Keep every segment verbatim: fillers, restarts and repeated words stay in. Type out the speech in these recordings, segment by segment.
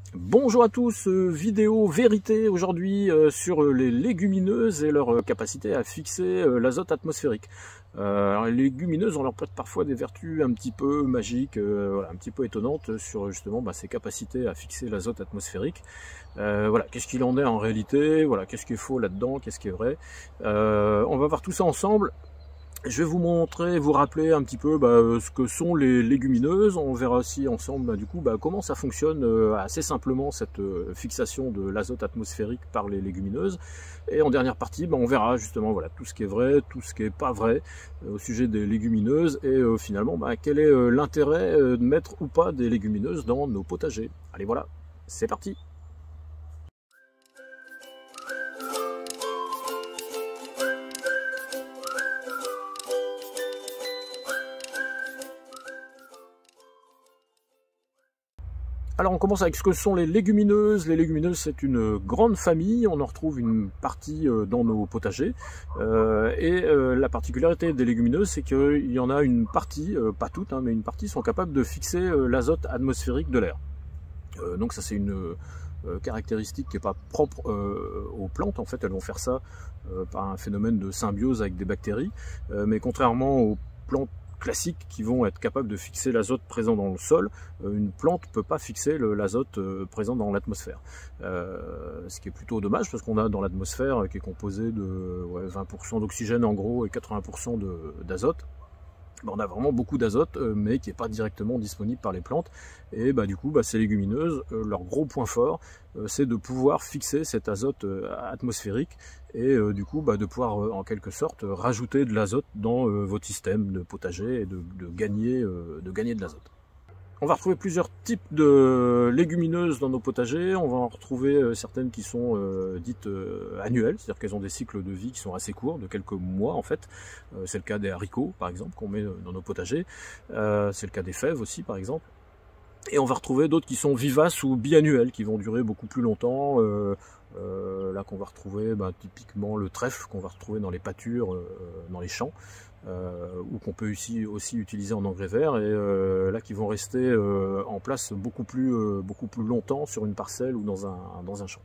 Bonjour à tous, euh, vidéo vérité aujourd'hui euh, sur les légumineuses et leur euh, capacité à fixer euh, l'azote atmosphérique. Euh, alors, les légumineuses, on leur prête parfois des vertus un petit peu magiques, euh, voilà, un petit peu étonnantes sur justement bah, ces capacités à fixer l'azote atmosphérique. Euh, voilà, qu'est-ce qu'il en est en réalité, voilà, qu'est-ce qui est faux là-dedans, qu'est-ce qui est vrai. Euh, on va voir tout ça ensemble. Je vais vous montrer, vous rappeler un petit peu bah, ce que sont les légumineuses. On verra aussi ensemble bah, du coup bah, comment ça fonctionne euh, assez simplement cette euh, fixation de l'azote atmosphérique par les légumineuses. Et en dernière partie, bah, on verra justement voilà, tout ce qui est vrai, tout ce qui n'est pas vrai euh, au sujet des légumineuses et euh, finalement bah, quel est euh, l'intérêt euh, de mettre ou pas des légumineuses dans nos potagers. Allez voilà, c'est parti! Alors on commence avec ce que sont les légumineuses. Les légumineuses, c'est une grande famille, on en retrouve une partie dans nos potagers. Euh, et euh, la particularité des légumineuses, c'est qu'il y en a une partie, euh, pas toutes, hein, mais une partie sont capables de fixer euh, l'azote atmosphérique de l'air. Euh, donc ça c'est une euh, caractéristique qui n'est pas propre euh, aux plantes, en fait elles vont faire ça euh, par un phénomène de symbiose avec des bactéries, euh, mais contrairement aux plantes classiques qui vont être capables de fixer l'azote présent dans le sol, euh, une plante ne peut pas fixer l'azote euh, présent dans l'atmosphère. Euh, ce qui est plutôt dommage parce qu'on a dans l'atmosphère euh, qui est composée de ouais, vingt pour cent d'oxygène en gros et quatre-vingts pour cent d'azote. Ben, on a vraiment beaucoup d'azote, euh, mais qui n'est pas directement disponible par les plantes. Et bah, du coup, bah, ces légumineuses, euh, leur gros point fort, euh, c'est de pouvoir fixer cet azote euh, atmosphérique et euh, du coup, bah, de pouvoir euh, en quelque sorte rajouter de l'azote dans euh, votre système de potager et de, de, gagner, euh, de gagner de l'azote. On va retrouver plusieurs types de légumineuses dans nos potagers. On va en retrouver euh, certaines qui sont euh, dites euh, annuelles, c'est-à-dire qu'elles ont des cycles de vie qui sont assez courts, de quelques mois en fait. Euh, c'est le cas des haricots par exemple qu'on met dans nos potagers. Euh, c'est le cas des fèves aussi par exemple. Et on va retrouver d'autres qui sont vivaces ou biannuelles, qui vont durer beaucoup plus longtemps. Euh, euh, là qu'on va retrouver bah, typiquement le trèfle qu'on va retrouver dans les pâtures, euh, dans les champs. Euh, ou qu'on peut aussi, aussi utiliser en engrais vert, et euh, là qui vont rester euh, en place beaucoup plus, euh, beaucoup plus longtemps sur une parcelle ou dans un, dans un champ.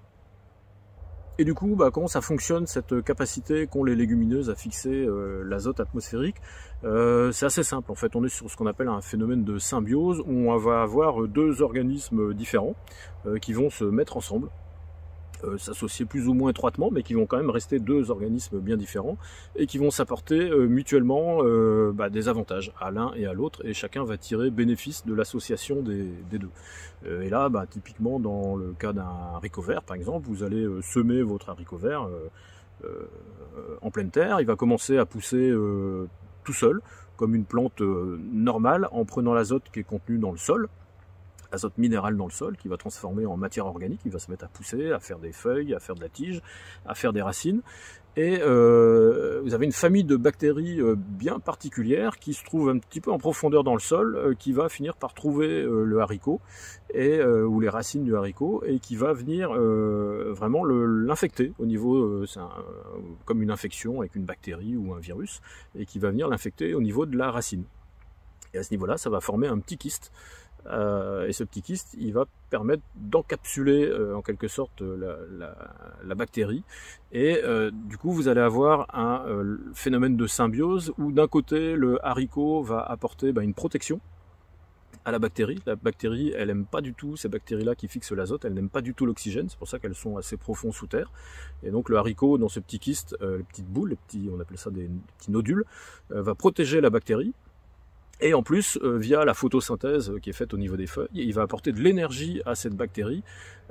Et du coup, bah, comment ça fonctionne cette capacité qu'ont les légumineuses à fixer euh, l'azote atmosphérique? euh, C'est assez simple en fait, on est sur ce qu'on appelle un phénomène de symbiose où on va avoir deux organismes différents euh, qui vont se mettre ensemble, Euh, s'associer plus ou moins étroitement, mais qui vont quand même rester deux organismes bien différents et qui vont s'apporter euh, mutuellement euh, bah, des avantages à l'un et à l'autre, et chacun va tirer bénéfice de l'association des, des deux. Euh, et là, bah, typiquement dans le cas d'un haricot vert, par exemple, vous allez euh, semer votre haricot vert euh, euh, en pleine terre, il va commencer à pousser euh, tout seul, comme une plante euh, normale, en prenant l'azote qui est contenu dans le sol, azote minéral dans le sol, qui va transformer en matière organique, il va se mettre à pousser, à faire des feuilles, à faire de la tige, à faire des racines. Et euh, vous avez une famille de bactéries euh, bien particulières qui se trouve un petit peu en profondeur dans le sol, euh, qui va finir par trouver euh, le haricot, et, euh, ou les racines du haricot, et qui va venir euh, vraiment l'infecter au niveau, euh, c'est comme une infection avec une bactérie ou un virus, et qui va venir l'infecter au niveau de la racine. Et à ce niveau-là, ça va former un petit kyste. Euh, et ce petit kyste, il va permettre d'encapsuler euh, en quelque sorte la, la, la bactérie, et euh, du coup vous allez avoir un euh, phénomène de symbiose où d'un côté le haricot va apporter bah, une protection à la bactérie. La bactérie, elle n'aime pas du tout ces bactéries-là qui fixent l'azote, elle n'aime pas du tout l'oxygène, c'est pour ça qu'elles sont assez profondes sous terre. Et donc le haricot, dans ce petit kyste, euh, les petites boules, les petits, on appelle ça des, des petits nodules, euh, va protéger la bactérie. Et en plus, euh, via la photosynthèse qui est faite au niveau des feuilles, il va apporter de l'énergie à cette bactérie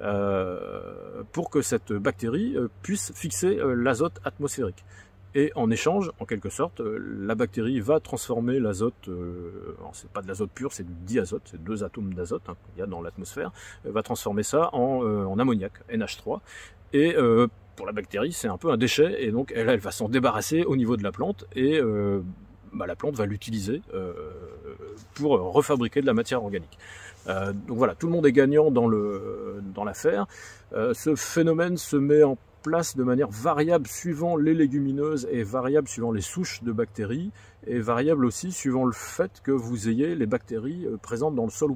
euh, pour que cette bactérie euh, puisse fixer euh, l'azote atmosphérique. Et en échange, en quelque sorte, euh, la bactérie va transformer l'azote, euh, c'est pas de l'azote pur, c'est du diazote, c'est deux atomes d'azote hein, qu'il y a dans l'atmosphère, euh, va transformer ça en, euh, en ammoniac, N H trois. Et euh, pour la bactérie, c'est un peu un déchet, et donc elle, elle va s'en débarrasser au niveau de la plante, et euh, bah, la plante va l'utiliser euh, pour refabriquer de la matière organique. Euh, donc voilà, tout le monde est gagnant dans le dans l'affaire. Euh, ce phénomène se met en place de manière variable suivant les légumineuses et variable suivant les souches de bactéries, et variable aussi suivant le fait que vous ayez les bactéries présentes dans le sol ou pas.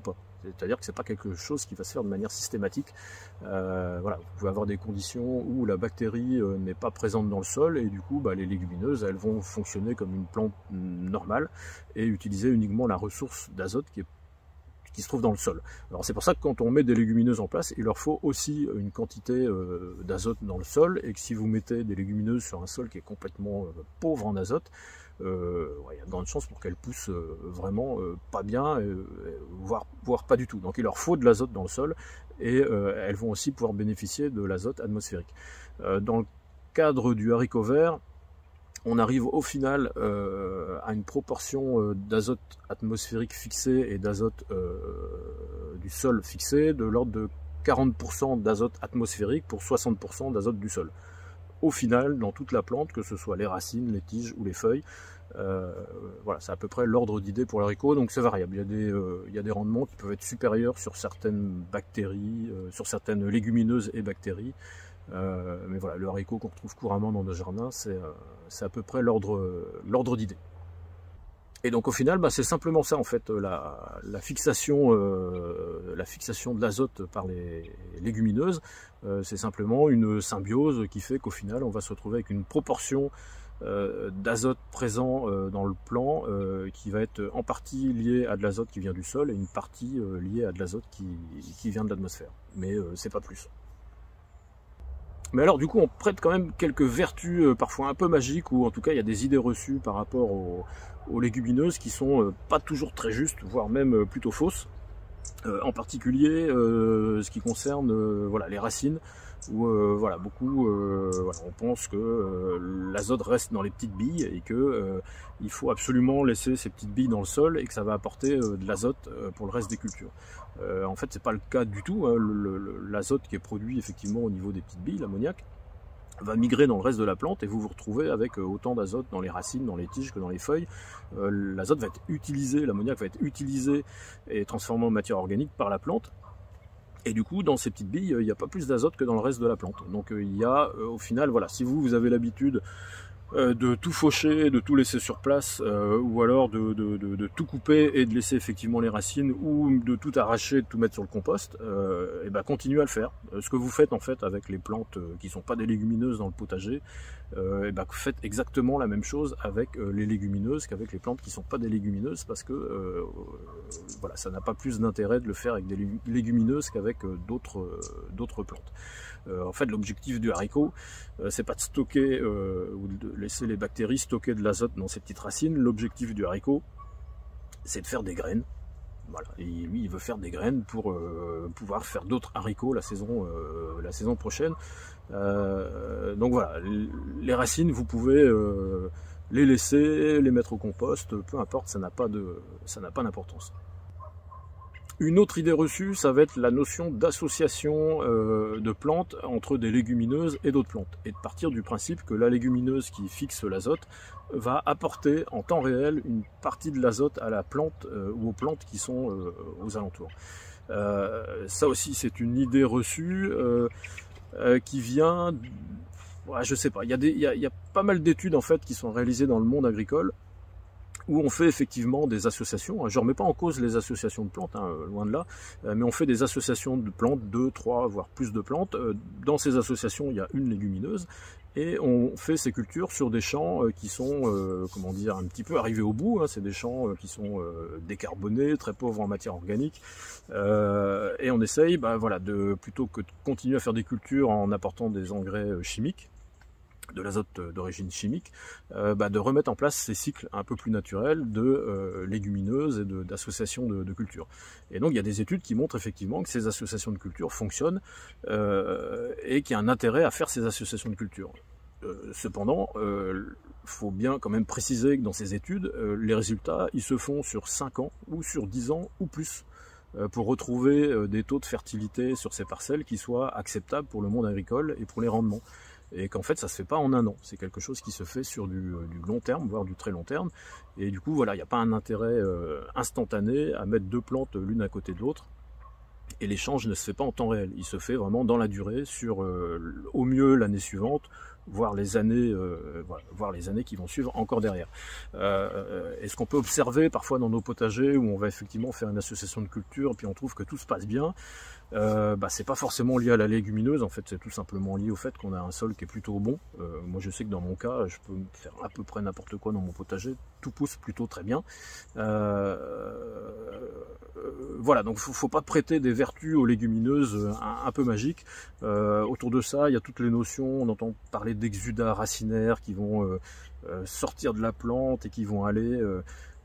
c'est-à-dire que c'est pas quelque chose qui va se faire de manière systématique. Euh, voilà, vous pouvez avoir des conditions où la bactérie euh, n'est pas présente dans le sol, et du coup bah, les légumineuses elles vont fonctionner comme une plante normale et utiliser uniquement la ressource d'azote qui est qui se trouve dans le sol. Alors c'est pour ça que quand on met des légumineuses en place, il leur faut aussi une quantité euh, d'azote dans le sol, et que si vous mettez des légumineuses sur un sol qui est complètement euh, pauvre en azote, euh, ouais, il y a de grandes chances pour qu'elles poussent euh, vraiment euh, pas bien, euh, voire, voire pas du tout. Donc il leur faut de l'azote dans le sol, et euh, elles vont aussi pouvoir bénéficier de l'azote atmosphérique. Euh, dans le cadre du haricot vert, on arrive au final euh, à une proportion euh, d'azote atmosphérique fixée et d'azote euh, du sol fixé de l'ordre de quarante pour cent d'azote atmosphérique pour soixante pour cent d'azote du sol. Au final, dans toute la plante, que ce soit les racines, les tiges ou les feuilles, euh, voilà, c'est à peu près l'ordre d'idée pour l'haricot, donc c'est variable. Il y a des, euh, il y a des rendements qui peuvent être supérieurs sur certaines bactéries, euh, sur certaines légumineuses et bactéries. Euh, mais voilà, le haricot qu'on retrouve couramment dans nos jardins, c'est euh, à peu près l'ordre l'ordre d'idée. Et donc au final, bah, c'est simplement ça en fait, la, la, fixation, euh, la fixation de l'azote par les légumineuses, euh, c'est simplement une symbiose qui fait qu'au final, on va se retrouver avec une proportion euh, d'azote présent euh, dans le plant euh, qui va être en partie liée à de l'azote qui vient du sol et une partie euh, liée à de l'azote qui, qui vient de l'atmosphère. Mais euh, c'est pas plus. Mais alors du coup on prête quand même quelques vertus euh, parfois un peu magiques, ou en tout cas il y a des idées reçues par rapport aux, aux légumineuses qui sont euh, pas toujours très justes, voire même euh, plutôt fausses. Euh, en particulier euh, ce qui concerne euh, voilà, les racines, où euh, voilà, beaucoup euh, voilà, on pense que euh, l'azote reste dans les petites billes et que euh, il faut absolument laisser ces petites billes dans le sol et que ça va apporter euh, de l'azote euh, pour le reste des cultures. Euh, en fait c'est pas le cas du tout, hein. L'azote qui est produit effectivement au niveau des petites billes, l'ammoniac, va migrer dans le reste de la plante et vous vous retrouvez avec autant d'azote dans les racines, dans les tiges que dans les feuilles. Euh, l'azote va être utilisé, l'ammoniac va être utilisé et transformé en matière organique par la plante. Et du coup, dans ces petites billes, il n'y a pas plus d'azote que dans le reste de la plante. Donc il y a, euh, au final, voilà, si vous, vous avez l'habitude euh, de tout faucher, de tout laisser sur place, euh, ou alors de, de, de, de tout couper et de laisser effectivement les racines, ou de tout arracher, de tout mettre sur le compost, euh, et ben continuez à le faire. Euh, ce que vous faites en fait avec les plantes euh, qui ne sont pas des légumineuses dans le potager, euh, et ben faites exactement la même chose avec euh, les légumineuses qu'avec les plantes qui ne sont pas des légumineuses, parce que euh, voilà, ça n'a pas plus d'intérêt de le faire avec des légumineuses qu'avec euh, d'autres euh, d'autres plantes. Euh, en fait, l'objectif du haricot, euh, c'est pas de stocker euh, ou de laisser les bactéries stocker de l'azote dans ces petites racines. L'objectif du haricot, c'est de faire des graines. Voilà. Et lui, il veut faire des graines pour euh, pouvoir faire d'autres haricots la saison, euh, la saison prochaine. Euh, donc voilà, les racines, vous pouvez euh, les laisser, les mettre au compost, peu importe, ça n'a pas de, ça n'a pas d'importance. Une autre idée reçue, ça va être la notion d'association euh, de plantes entre des légumineuses et d'autres plantes. Et de partir du principe que la légumineuse qui fixe l'azote va apporter en temps réel une partie de l'azote à la plante euh, ou aux plantes qui sont euh, aux alentours. Euh, ça aussi, c'est une idée reçue euh, euh, qui vient... Ouais, je sais pas, il y a des, il y a, il y a pas mal d'études en fait qui sont réalisées dans le monde agricole, où on fait effectivement des associations. Je ne remets pas en cause les associations de plantes, hein, loin de là, mais on fait des associations de plantes, deux, trois, voire plus de plantes. Dans ces associations, il y a une légumineuse, et on fait ces cultures sur des champs qui sont, euh, comment dire, un petit peu arrivés au bout. Hein. C'est des champs qui sont euh, décarbonés, très pauvres en matière organique, euh, et on essaye, bah, voilà, de, plutôt que de continuer à faire des cultures en apportant des engrais chimiques, de l'azote d'origine chimique, euh, bah, de remettre en place ces cycles un peu plus naturels de euh, légumineuses et d'associations de, de, de cultures. Et donc il y a des études qui montrent effectivement que ces associations de cultures fonctionnent euh, et qu'il y a un intérêt à faire ces associations de cultures. Euh, cependant, il euh, faut bien quand même préciser que dans ces études, euh, les résultats ils se font sur cinq ans ou sur dix ans ou plus, euh, pour retrouver euh, des taux de fertilité sur ces parcelles qui soient acceptables pour le monde agricole et pour les rendements. Et qu'en fait ça se fait pas en un an, c'est quelque chose qui se fait sur du, du long terme, voire du très long terme, et du coup voilà, il n'y a pas un intérêt euh, instantané à mettre deux plantes l'une à côté de l'autre, et l'échange ne se fait pas en temps réel, il se fait vraiment dans la durée, sur euh, au mieux l'année suivante, voire les années, euh, voilà, voire les années qui vont suivre encore derrière. Euh, et ce qu'on peut observer parfois dans nos potagers, où on va effectivement faire une association de cultures, puis on trouve que tout se passe bien, euh, bah, c'est pas forcément lié à la légumineuse, en fait c'est tout simplement lié au fait qu'on a un sol qui est plutôt bon. Euh, moi je sais que dans mon cas, je peux faire à peu près n'importe quoi dans mon potager, tout pousse plutôt très bien. Euh, euh, voilà, donc faut, faut pas prêter des vertus aux légumineuses un, un peu magiques. Euh, autour de ça, il y a toutes les notions, on entend parler d'exudats racinaires qui vont euh, euh, sortir de la plante et qui vont aller euh,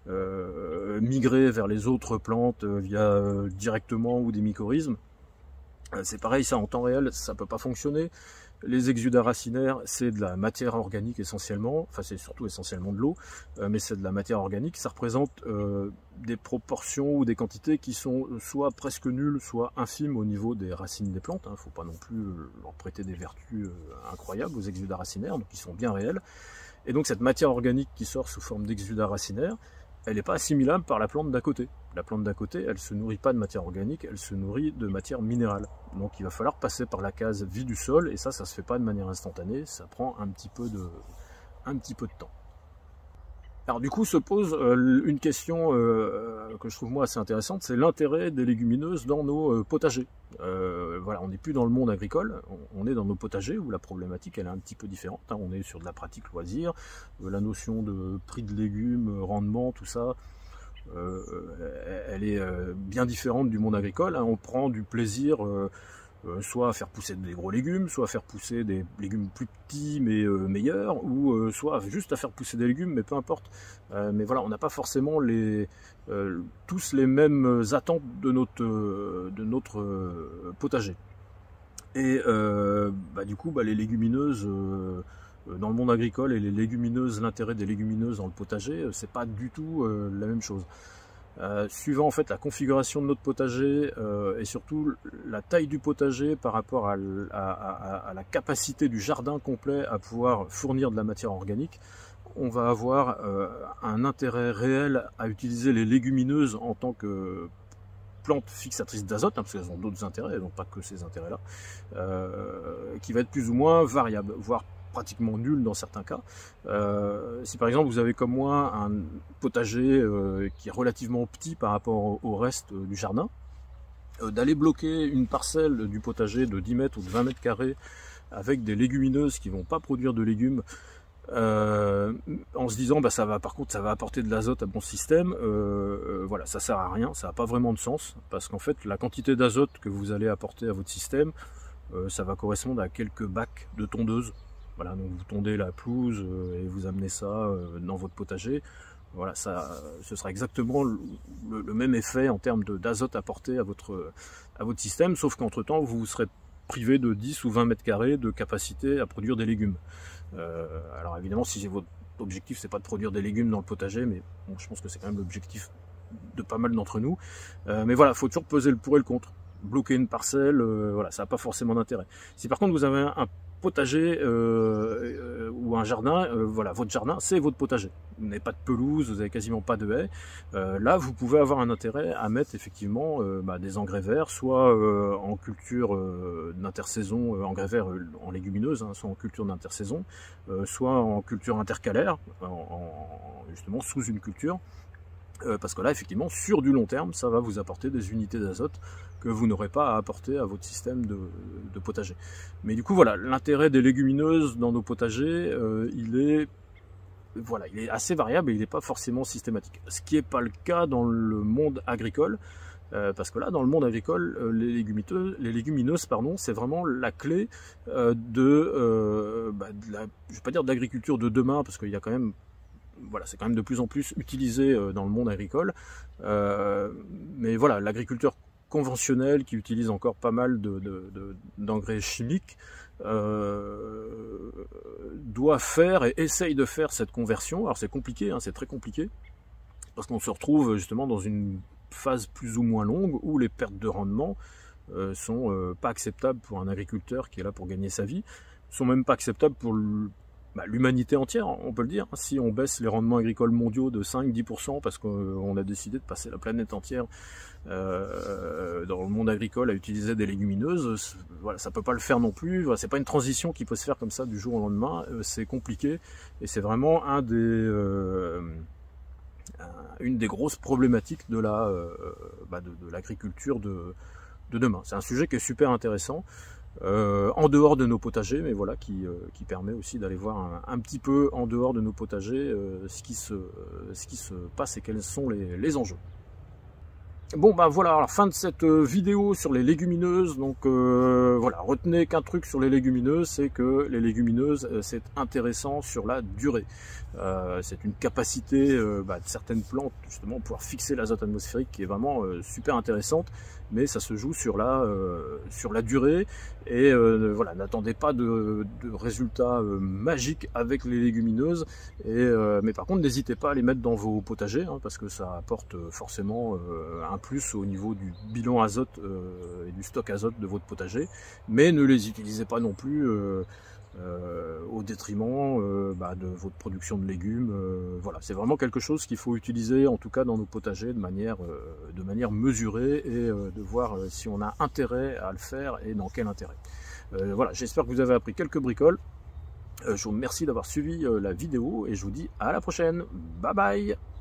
euh, migrer vers les autres plantes euh, via euh, directement ou des mycorhizmes. Euh, c'est pareil, ça en temps réel, ça peut pas fonctionner. Les exudats racinaires, c'est de la matière organique essentiellement, enfin c'est surtout essentiellement de l'eau, euh, mais c'est de la matière organique. Ça représente euh, des proportions ou des quantités qui sont soit presque nulles, soit infimes au niveau des racines des plantes. Il ne faut pas non plus leur prêter des vertus euh, incroyables aux exudats racinaires, donc ils sont bien réels. Et donc cette matière organique qui sort sous forme d'exudats racinaires, elle n'est pas assimilable par la plante d'à côté. La plante d'à côté, elle ne se nourrit pas de matière organique, elle se nourrit de matière minérale. Donc il va falloir passer par la case vie du sol, et ça, ça ne se fait pas de manière instantanée, ça prend un petit peu de, un petit peu de temps. Alors du coup se pose euh, une question euh, que je trouve moi assez intéressante, c'est l'intérêt des légumineuses dans nos euh, potagers. Euh, voilà, on n'est plus dans le monde agricole, on, on est dans nos potagers où la problématique elle est un petit peu différente. Hein. On est sur de la pratique loisir, euh, la notion de prix de légumes, rendement, tout ça, euh, elle est euh, bien différente du monde agricole. Hein. On prend du plaisir euh, Euh, soit à faire pousser des gros légumes, soit à faire pousser des légumes plus petits mais euh, meilleurs, ou euh, soit juste à faire pousser des légumes, mais peu importe. Euh, mais voilà, on n'a pas forcément les, euh, tous les mêmes attentes de notre, euh, de notre euh, potager. Et euh, bah, du coup, bah, les légumineuses, euh, dans le monde agricole, et les légumineuses, l'intérêt des légumineuses dans le potager, c'est pas du tout euh, la même chose. Euh, suivant en fait la configuration de notre potager euh, et surtout la taille du potager par rapport à, à, à, à la capacité du jardin complet à pouvoir fournir de la matière organique, on va avoir euh, un intérêt réel à utiliser les légumineuses en tant que plantes fixatrices d'azote, hein, parce qu'elles ont d'autres intérêts, elles n'ont pas que ces intérêts-là, euh, qui va être plus ou moins variable, voire pratiquement nul dans certains cas. Euh, si par exemple vous avez comme moi un potager euh, qui est relativement petit par rapport au, au reste euh, du jardin, euh, d'aller bloquer une parcelle du potager de dix mètres ou de vingt mètres carrés avec des légumineuses qui vont pas produire de légumes, euh, en se disant bah ça va par contre ça va apporter de l'azote à mon système, euh, euh, voilà, ça sert à rien, ça n'a pas vraiment de sens, parce qu'en fait la quantité d'azote que vous allez apporter à votre système, euh, ça va correspondre à quelques bacs de tondeuse. Voilà, donc vous tondez la pelouse euh, et vous amenez ça euh, dans votre potager. Voilà, ça, ce sera exactement le, le, le même effet en termes d'azote apporté à votre, à votre système, sauf qu'entre-temps, vous serez privé de dix ou vingt mètres carrés de capacité à produire des légumes. Euh, alors évidemment, si votre objectif, c'est pas de produire des légumes dans le potager, mais bon, je pense que c'est quand même l'objectif de pas mal d'entre nous. Euh, mais voilà, il faut toujours peser le pour et le contre. Bloquer une parcelle, euh, voilà, ça n'a pas forcément d'intérêt. Si par contre vous avez un, un potager euh, euh, ou un jardin, euh, voilà, votre jardin c'est votre potager. Vous n'avez pas de pelouse, vous n'avez quasiment pas de haies. Euh, là, vous pouvez avoir un intérêt à mettre effectivement euh, bah, des engrais verts, soit euh, en culture euh, d'intersaison, euh, engrais verts euh, en légumineuse, hein, soit en culture d'intersaison, euh, soit en culture intercalaire, en, en, justement sous une culture. Euh, parce que là, effectivement, sur du long terme, ça va vous apporter des unités d'azote que vous n'aurez pas à apporter à votre système de, de potager. Mais du coup, voilà, l'intérêt des légumineuses dans nos potagers, euh, il est, voilà, il est assez variable et il n'est pas forcément systématique. Ce qui n'est pas le cas dans le monde agricole, euh, parce que là, dans le monde agricole, euh, les légumineuses, les légumineuses, pardon, c'est vraiment la clé euh, de, euh, bah, de la, je ne vais pas dire de l'agriculture de demain, parce qu'il y a quand même voilà, c'est quand même de plus en plus utilisé dans le monde agricole. Euh, mais voilà, l'agriculteur conventionnel qui utilise encore pas mal de, de, de, d'engrais chimiques euh, doit faire et essaye de faire cette conversion. Alors c'est compliqué, hein, c'est très compliqué, parce qu'on se retrouve justement dans une phase plus ou moins longue où les pertes de rendement euh, sont euh, pas acceptables pour un agriculteur qui est là pour gagner sa vie, sont même pas acceptables pour le bah, l'humanité entière, on peut le dire. Si on baisse les rendements agricoles mondiaux de cinq à dix pour cent parce qu'on a décidé de passer la planète entière euh, dans le monde agricole à utiliser des légumineuses, voilà, ça peut pas le faire non plus. Voilà, c'est pas une transition qui peut se faire comme ça du jour au lendemain. Euh, c'est compliqué et c'est vraiment un des euh, une des grosses problématiques de la euh, bah de, de l'agriculture de, de demain. C'est un sujet qui est super intéressant. Euh, en dehors de nos potagers, mais voilà, qui, euh, qui permet aussi d'aller voir un, un petit peu en dehors de nos potagers euh, ce, qui se, euh, ce qui se passe et quels sont les, les enjeux. Bon bah voilà, alors, fin de cette vidéo sur les légumineuses. Donc euh, voilà, retenez qu'un truc sur les légumineuses, c'est que les légumineuses, c'est intéressant sur la durée. Euh, c'est une capacité euh, bah, de certaines plantes justement de pouvoir fixer l'azote atmosphérique qui est vraiment euh, super intéressante, mais ça se joue sur la euh, sur la durée. Et euh, voilà, n'attendez pas de, de résultats euh, magiques avec les légumineuses. Et euh, mais par contre, n'hésitez pas à les mettre dans vos potagers, hein, parce que ça apporte forcément euh, un plus au niveau du bilan azote euh, et du stock azote de votre potager. Mais ne les utilisez pas non plus euh, euh, au détriment euh, bah, de votre production de légumes. Euh, voilà, c'est vraiment quelque chose qu'il faut utiliser, en tout cas dans nos potagers, de manière, euh, de manière mesurée, et euh, de voir euh, si on a intérêt à le faire et dans quel intérêt. Euh, voilà, j'espère que vous avez appris quelques bricoles. Euh, je vous remercie d'avoir suivi euh, la vidéo et je vous dis à la prochaine. Bye bye.